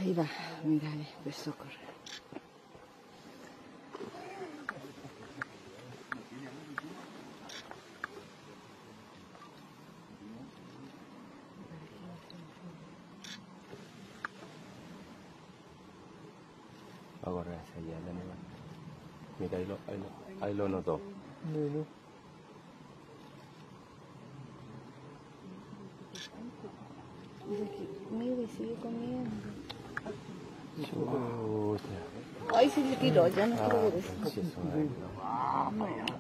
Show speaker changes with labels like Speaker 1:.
Speaker 1: Ahí va, mira, empezó a correr.
Speaker 2: Va a correr hacia allá el animal. Mira, ahí lo notó. Bueno.
Speaker 1: Mira, y sigue comiendo.
Speaker 2: Chuta.
Speaker 1: Ay, se le tiró, ya no quiero ver eso.
Speaker 2: Concha su madre.